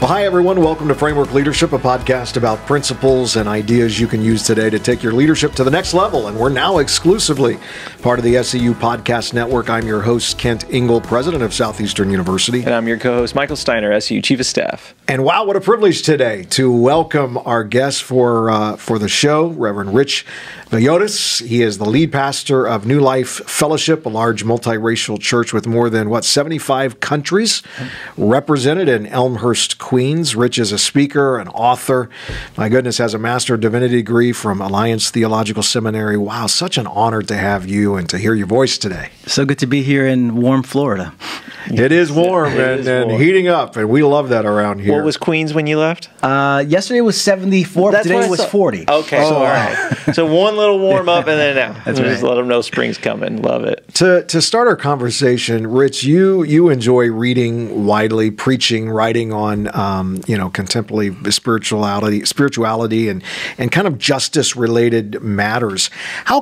Well, hi, everyone. Welcome to Framework Leadership, a podcast about principles and ideas you can use today to take your leadership to the next level. And we're now exclusively part of the SEU Podcast Network. I'm your host, Kent Ingle, president of Southeastern University. And I'm your co-host, Michael Steiner, SEU Chief of Staff. And wow, what a privilege today to welcome our guest for the show, Reverend Rich Villodas. He is the lead pastor of New Life Fellowship, a large multiracial church with more than, 75 countries represented in Elmhurst, Queens. Rich is a speaker, an author. My goodness, has a Master of Divinity degree from Alliance Theological Seminary. Wow, such an honor to have you and to hear your voice today. So good to be here in warm Florida. It is warm and heating up, and we love that around here. What was Queens when you left? Yesterday was 74, but today was 40. Okay, all right. So one little warm up and then now. That's right. Just let them know spring's coming. Love it. To start our conversation, Rich, you enjoy reading widely, preaching, writing on contemplative spirituality and kind of justice-related matters. How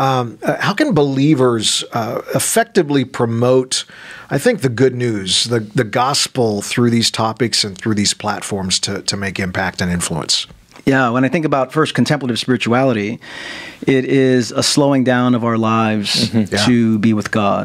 can believers effectively promote, I think, the good news, the gospel through these topics and through these platforms to make impact and influence? Yeah, when I think about first contemplative spirituality, it is a slowing down of our lives to be with God.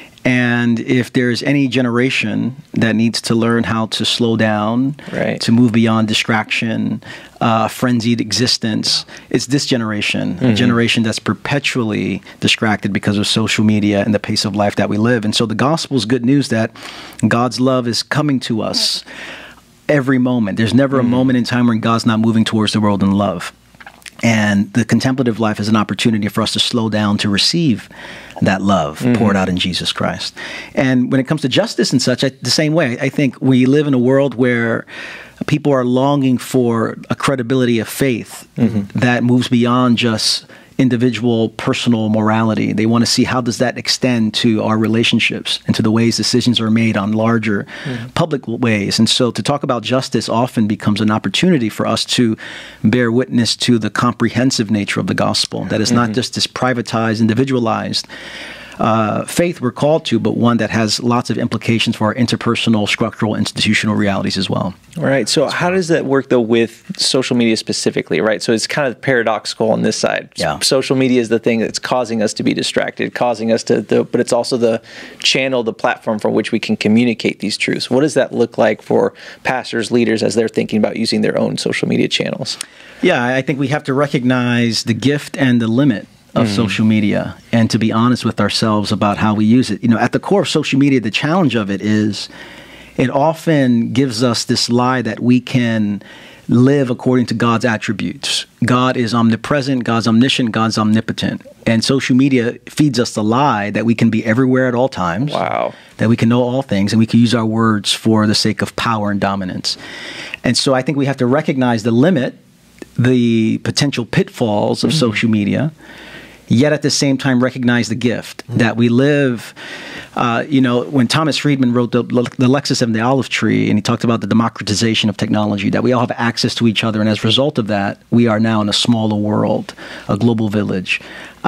And if there's any generation that needs to learn how to slow down, to move beyond distraction, frenzied existence, it's this generation, a generation that's perpetually distracted because of social media and the pace of life that we live. And so the gospel is good news that God's love is coming to us every moment. There's never a moment in time when God's not moving towards the world in love. And the contemplative life is an opportunity for us to slow down to receive that love poured out in Jesus Christ. And when it comes to justice and such, the same way. I think we live in a world where people are longing for a credibility of faith that moves beyond just individual personal morality. They want to see how does that extend to our relationships and to the ways decisions are made on larger public ways. And so to talk about justice often becomes an opportunity for us to bear witness to the comprehensive nature of the gospel. That is not just this privatized, individualized faith we're called to, but one that has lots of implications for our interpersonal, structural, institutional realities as well. All right. So how does that work, though, with social media specifically, right? So it's kind of paradoxical on this side. Yeah. Social media is the thing that's causing us to be distracted, causing us but it's also the channel, the platform from which we can communicate these truths. What does that look like for pastors, leaders, as they're thinking about using their own social media channels? Yeah, I think we have to recognize the gift and the limit of social media and to be honest with ourselves about how we use it. At the core of social media, the challenge of it is it often gives us this lie that we can live according to God's attributes. God is omnipresent, God's omniscient, God's omnipotent. And social media feeds us the lie that we can be everywhere at all times, that we can know all things, and we can use our words for the sake of power and dominance. And so I think we have to recognize the limit, the potential pitfalls of social media, yet at the same time recognize the gift that we live. When Thomas Friedman wrote the Lexus and the Olive Tree, and he talked about the democratization of technology, that we all have access to each other, and as a result of that, we are now in a smaller world, a global village.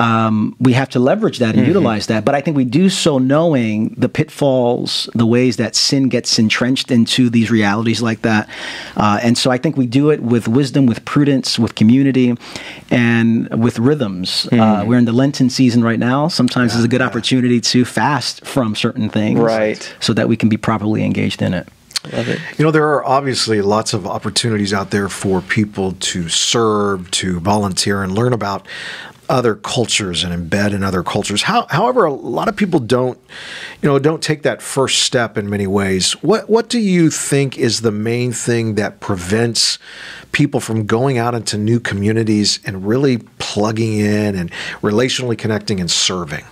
We have to leverage that and utilize that, but I think we do so knowing the pitfalls, the ways that sin gets entrenched into these realities like that. And so I think we do it with wisdom, with prudence, with community, and with rhythms. We're in the Lenten season right now. Sometimes it's a good opportunity to fast from certain things so that we can be properly engaged in it. Love it. There are obviously lots of opportunities out there for people to serve, to volunteer, and learn about other cultures and embed in other cultures. However, a lot of people don't take that first step in many ways. What do you think is the main thing that prevents people from going out into new communities and really plugging in and relationally connecting and serving?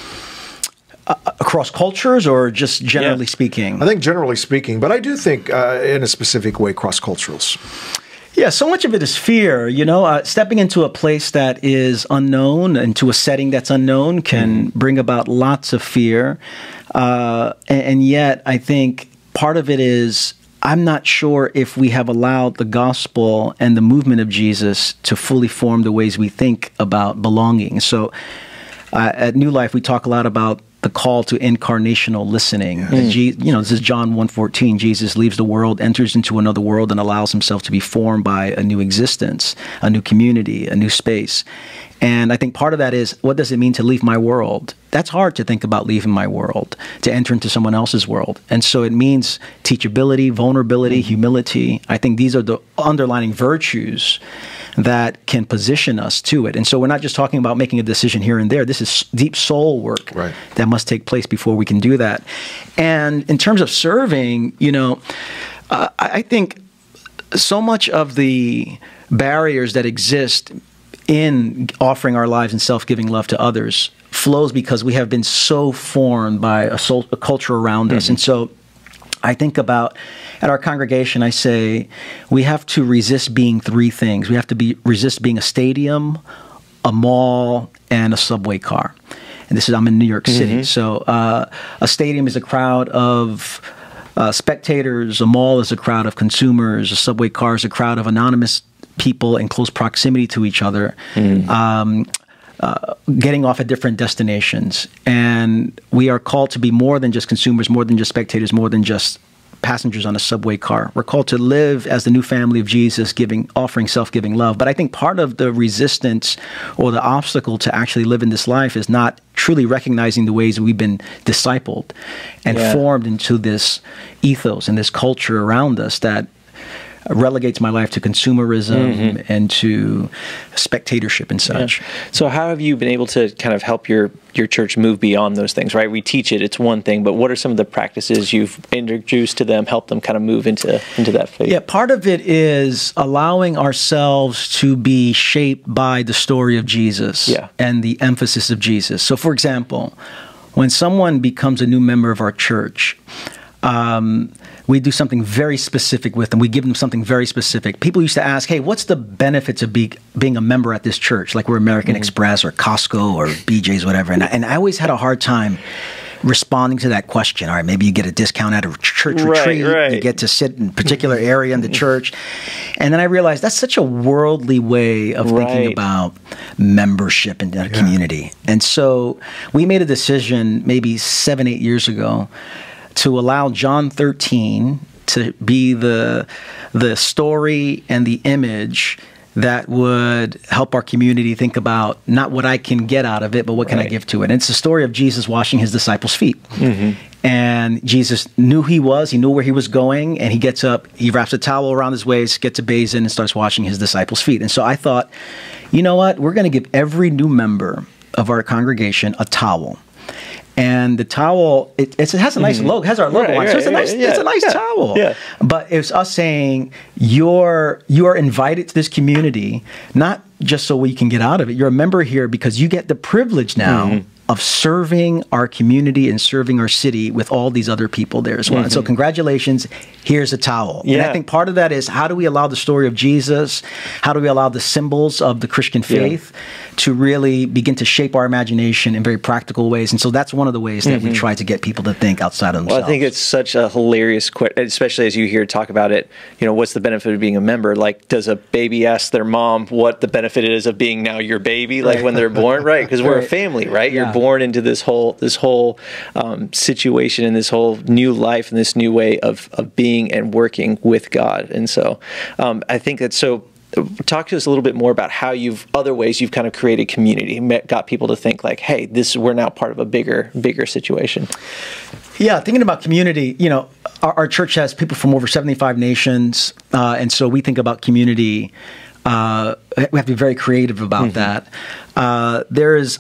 Across cultures or just generally speaking? I think generally speaking, but I do think in a specific way cross-culturals. Yeah, so much of it is fear. Stepping into a place that is unknown, into a setting that's unknown can bring about lots of fear. And yet, I think part of it is I'm not sure if we have allowed the gospel and the movement of Jesus to fully form the ways we think about belonging. So at New Life, we talk a lot about the call to incarnational listening. This is John 1:14. Jesus leaves the world, enters into another world, and allows himself to be formed by a new existence, a new community, a new space. And I think part of that is, what does it mean to leave my world? That's hard to think about, leaving my world, to enter into someone else's world. And so it means teachability, vulnerability, humility. I think these are the underlining virtues that can position us to it. And so we're not just talking about making a decision here and there. This is deep soul work that must take place before we can do that. And in terms of serving, I think so much of the barriers that exist in offering our lives in self-giving love to others flows because we have been so formed by a culture around us. And so I think about, at our congregation, I say, we have to resist being three things. We have to resist being a stadium, a mall, and a subway car. And I'm in New York City. So a stadium is a crowd of spectators, a mall is a crowd of consumers, a subway car is a crowd of anonymous people in close proximity to each other, getting off at different destinations. And we are called to be more than just consumers, more than just spectators, more than just passengers on a subway car. We're called to live as the new family of Jesus, offering self-giving love. But I think part of the resistance or the obstacle to actually live in this life is not truly recognizing the ways we've been discipled and formed into this ethos and this culture around us that relegates my life to consumerism and to spectatorship and such. So how have you been able to kind of help your church move beyond those things, right? We teach it, it's one thing, but what are some of the practices you've introduced to them, help them kind of move into that faith? Yeah, part of it is allowing ourselves to be shaped by the story of Jesus and the emphasis of Jesus. So for example, when someone becomes a new member of our church, we do something very specific with them. We give them something very specific. People used to ask, hey, what's the benefits of being a member at this church? Like we're American Express or Costco or BJ's, whatever. And I always had a hard time responding to that question. All right, maybe you get a discount at a church retreat. You get to sit in a particular area in the church. And then I realized that's such a worldly way of thinking about membership in a community. And so we made a decision maybe 7-8 years ago to allow John 13 to be the story and the image that would help our community think about not what I can get out of it, but what can I give to it. And it's the story of Jesus washing his disciples' feet. And Jesus knew he knew where he was going, and he gets up, he wraps a towel around his waist, gets a basin, and starts washing his disciples' feet. And so I thought, you know what? We're going to give every new member of our congregation a towel. And the towel, it has a nice logo, it has our logo on it. So it's a nice towel. But it's us saying, you are invited to this community, not just so we can get out of it. You're a member here because you get the privilege now of serving our community and serving our city with all these other people there as well. And so congratulations, here's a towel. And I think part of that is, how do we allow the story of Jesus, how do we allow the symbols of the Christian faith to really begin to shape our imagination in very practical ways? And so that's one of the ways that we try to get people to think outside of themselves. Well, I think it's such a hilarious question, especially as you hear talk about it, what's the benefit of being a member? Like, does a baby ask their mom what the benefit is of being now your baby, like when they're born, right? Because we're a family, right? You're born into this whole situation and this whole new life and this new way of being and working with God. And so I think that's so. Talk to us a little bit more about how other ways you've kind of created community, got people to think like, hey, we're now part of a bigger situation. Yeah, thinking about community, our church has people from over 75 nations, and so we think about community. We have to be very creative about that. There is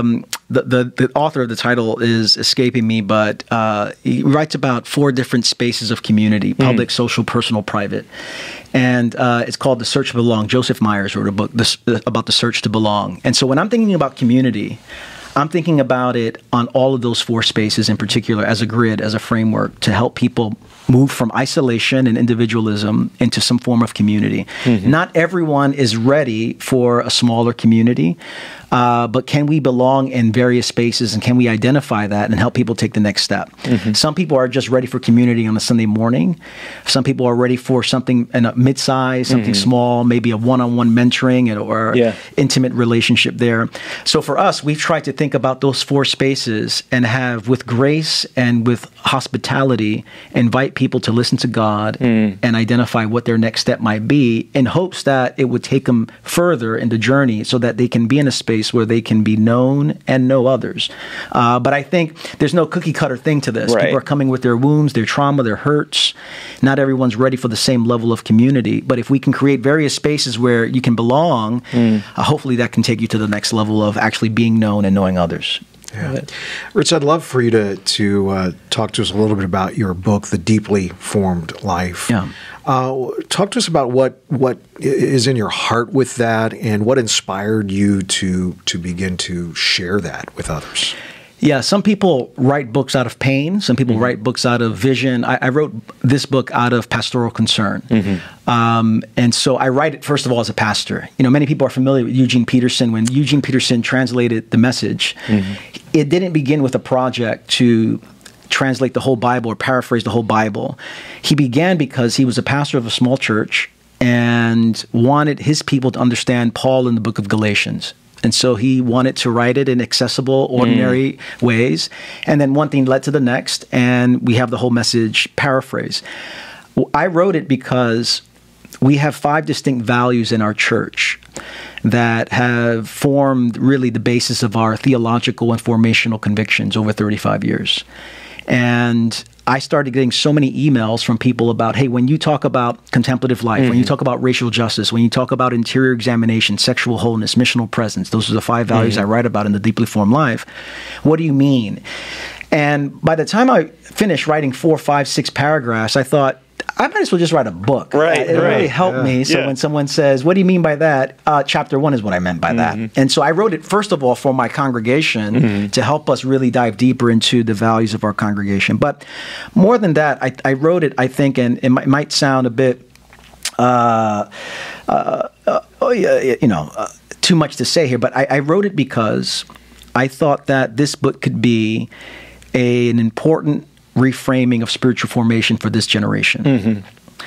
the author of the title is escaping me, but he writes about 4 different spaces of community: public, social, personal, private. And it's called The Search to Belong. Joseph Myers wrote a book about the search to belong. And so when I'm thinking about community, I'm thinking about it on all of those 4 spaces in particular as a grid, as a framework to help people move from isolation and individualism into some form of community. Not everyone is ready for a smaller community. but can we belong in various spaces, and can we identify that and help people take the next step? Some people are just ready for community on a Sunday morning. Some people are ready for something in a mid-size, something small, maybe a one-on-one mentoring or intimate relationship there. So for us, we've tried to think about those 4 spaces and have, with grace and with hospitality, invite people to listen to God and identify what their next step might be, in hopes that it would take them further in the journey so that they can be in a space where they can be known and know others. But I think there's no cookie cutter thing to this. People are coming with their wounds, their trauma, their hurts. Not everyone's ready for the same level of community. But if we can create various spaces where you can belong, hopefully that can take you to the next level of actually being known and knowing others. Yeah. Rich, I'd love for you to talk to us a little bit about your book, The Deeply Formed Life. Yeah. Talk to us about what is in your heart with that, and what inspired you to begin to share that with others. Yeah, some people write books out of pain. Some people write books out of vision. I wrote this book out of pastoral concern. And so I write it, first of all, as a pastor. You know, many people are familiar with Eugene Peterson. When Eugene Peterson translated The Message, it didn't begin with a project to translate the whole Bible or paraphrase the whole Bible. He began because he was a pastor of a small church and wanted his people to understand Paul in the book of Galatians. And so he wanted to write it in accessible, ordinary ways. And then one thing led to the next, and we have the whole Message paraphrase. I wrote it because we have 5 distinct values in our church that have formed really the basis of our theological and formational convictions over 35 years. And I started getting so many emails from people about, hey, when you talk about contemplative life, when you talk about racial justice, when you talk about interior examination, sexual wholeness, missional presence, those are the 5 values I write about in The Deeply Formed Life. What do you mean? And by the time I finished writing 4, 5, 6 paragraphs, I thought, I might as well just write a book. It really helped me. So when someone says, what do you mean by that? Chapter 1 is what I meant by that. And so I wrote it, first of all, for my congregation to help us really dive deeper into the values of our congregation. But more than that, I wrote it, I think, and it might sound a bit, too much to say here, but I wrote it because I thought that this book could be an important reframing of spiritual formation for this generation.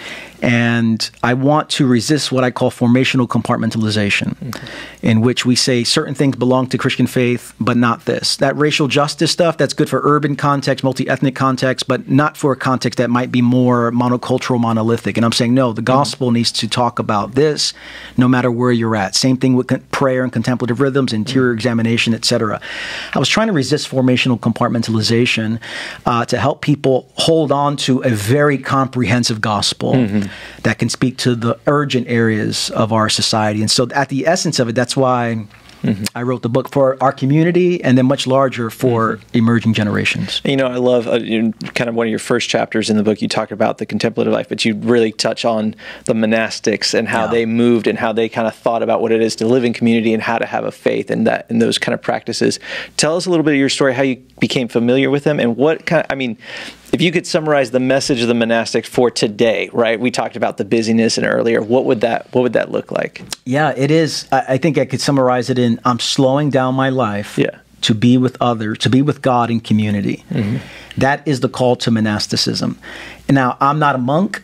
And I want to resist what I call formational compartmentalization, in which we say certain things belong to Christian faith, but not this. That racial justice stuff, that's good for urban context, multi-ethnic context, but not for a context that might be more monocultural, monolithic. And I'm saying, no, the gospel needs to talk about this no matter where you're at. Same thing with prayer and contemplative rhythms, interior examination, etc. I was trying to resist formational compartmentalization to help people hold on to a very comprehensive gospel that can speak to the urgent areas of our society. And so at the essence of it, that's why I wrote the book, for our community, and then much larger for emerging generations. You know, I love kind of one of your first chapters in the book, you talk about the contemplative life, but you really touch on the monastics and how they moved and how they kind of thought about what it is to live in community and how to have a faith and that and those kind of practices. Tell us a little bit of your story, how you became familiar with them, and what kind of, I mean, if you could summarize the message of the monastics for today, right? We talked about the busyness and earlier. What would that look like? Yeah, it is. I think I could summarize it in, I'm slowing down my life to be with others, to be with God in community. That is the call to monasticism. Now, I'm not a monk.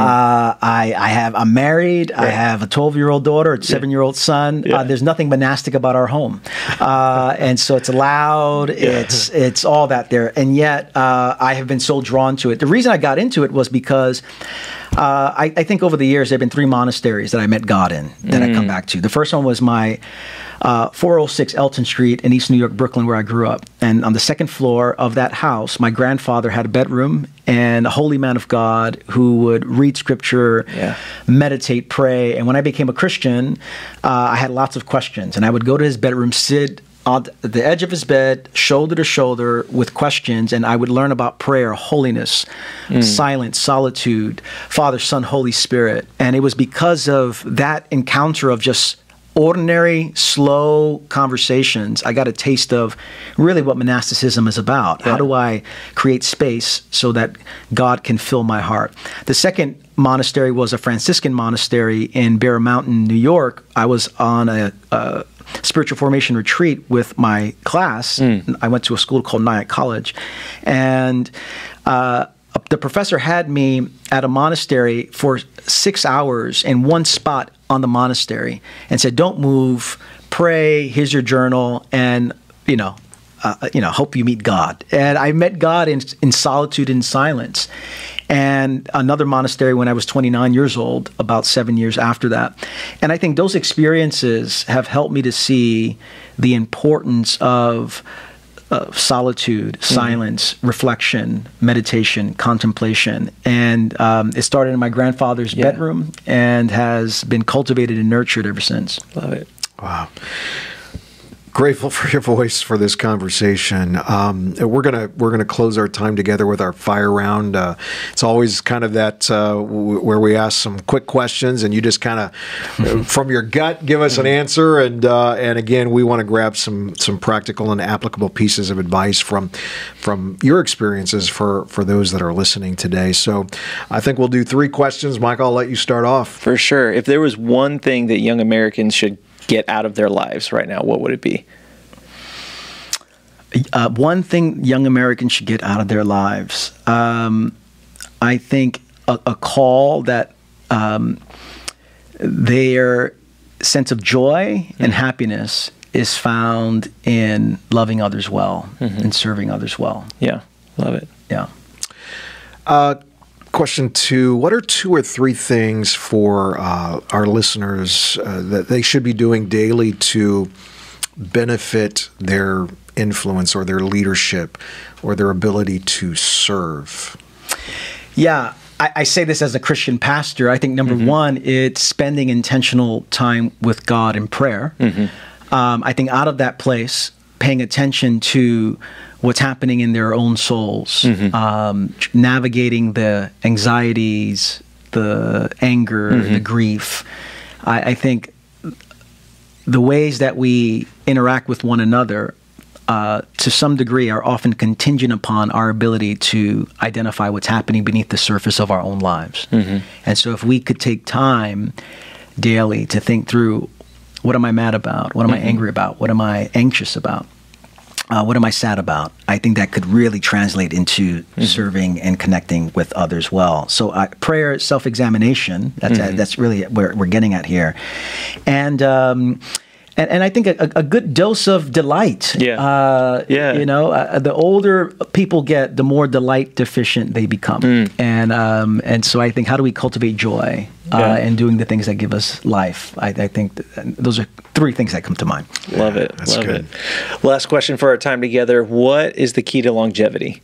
I'm married. I have a 12-year-old daughter, a 7-year-old son. There's nothing monastic about our home. And so it's loud. It's all that there. And yet I have been so drawn to it. The reason I got into it was because I think over the years there have been 3 monasteries that I met God in that I come back to. The first one was my 406 Elton Street in East New York, Brooklyn, where I grew up. And on the second floor of that house, my grandfather had a bedroom, and a holy man of God who would read scripture, meditate, pray. And when I became a Christian, I had lots of questions. And I would go to his bedroom, sit on the edge of his bed, shoulder to shoulder with questions, and I would learn about prayer, holiness, silence, solitude, Father, Son, Holy Spirit. And it was because of that encounter of just ordinary, slow conversations, I got a taste of really what monasticism is about. How do I create space so that God can fill my heart? The second monastery was a Franciscan monastery in Bear Mountain, New York. I was on a spiritual formation retreat with my class. I went to a school called Nyack College, and the professor had me at a monastery for 6 hours in one spot on the monastery and said, "Don't move, pray, here's your journal, and, hope you meet God." And I met God in solitude and silence. And another monastery when I was 29 years old, about 7 years after that. And I think those experiences have helped me to see the importance of solitude, silence, reflection, meditation, contemplation. And it started in my grandfather's bedroom and has been cultivated and nurtured ever since. Love it. Wow. Grateful for your voice for this conversation. We're gonna close our time together with our fire round. It's always kind of that where we ask some quick questions, and you just kind of from your gut give us an answer. And again, we want to grab some practical and applicable pieces of advice from your experiences for those that are listening today. So I think we'll do 3 questions. Mike, I'll let you start off. For sure. If there was one thing that young Americans should get out of their lives right now, what would it be? One thing young Americans should get out of their lives, I think a call that their sense of joy and happiness is found in loving others well and serving others well. Yeah, love it. Yeah. Question 2, what are 2 or 3 things for our listeners that they should be doing daily to benefit their influence or their leadership or their ability to serve? Yeah, I say this as a Christian pastor. I think number 1, it's spending intentional time with God in prayer. I think out of that place, paying attention to what's happening in their own souls, navigating the anxieties, the anger, the grief. I think the ways that we interact with one another to some degree are often contingent upon our ability to identify what's happening beneath the surface of our own lives. And so if we could take time daily to think through, what am I mad about? What am I angry about? What am I anxious about? What am I sad about? I think that could really translate into serving and connecting with others well. So prayer, self-examination, that's really what we're getting at here. And I think a good dose of delight. The older people get, the more delight deficient they become. And so I think, how do we cultivate joy in doing the things that give us life? I think those are 3 things that come to mind. Love it. That's Love good. it. Last question for our time together. What is the key to longevity?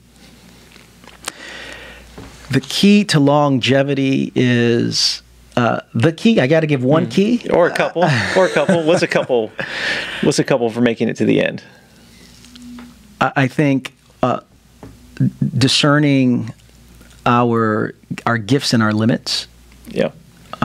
The key to longevity is... the key, I got to give one key, or a couple, What's a couple? What's a couple for making it to the end? I think discerning our gifts and our limits. Yeah.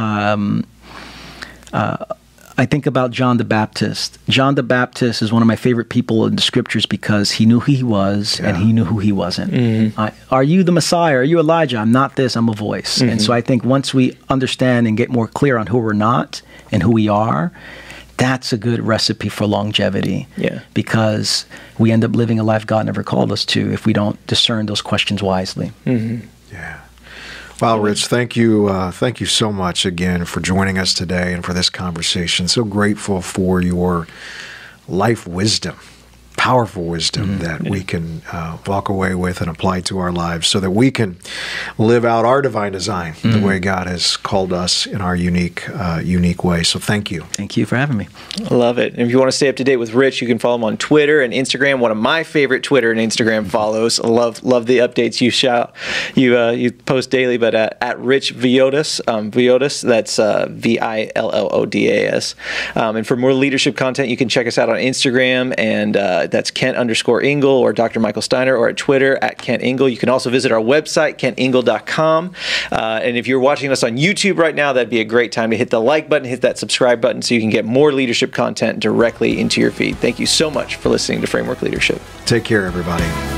I think about John the Baptist. John the Baptist is one of my favorite people in the scriptures because he knew who he was and he knew who he wasn't. Are you the Messiah? Are you Elijah? I'm not this, I'm a voice. And so I think once we understand and get more clear on who we're not and who we are, that's a good recipe for longevity. Yeah. Because we end up living a life God never called us to if we don't discern those questions wisely. Yeah. Well, Rich, thank you so much again for joining us today and for this conversation. So grateful for your life wisdom, powerful wisdom that we can walk away with and apply to our lives so that we can live out our divine design the way God has called us in our unique way. So thank you. Thank you for having me. I love it. And if you want to stay up to date with Rich, you can follow him on Twitter and Instagram. One of my favorite Twitter and Instagram follows. I love the updates you post daily. But at Rich Villodas, Villodas, that's Villodas. And for more leadership content, you can check us out on Instagram, and that's Kent_Ingle or Dr. Michael Steiner, or at Twitter at Kent Ingle. You can also visit our website, kentingle.com. And if you're watching us on YouTube right now, that'd be a great time to hit the like button, hit that subscribe button so you can get more leadership content directly into your feed. Thank you so much for listening to Framework Leadership. Take care, everybody.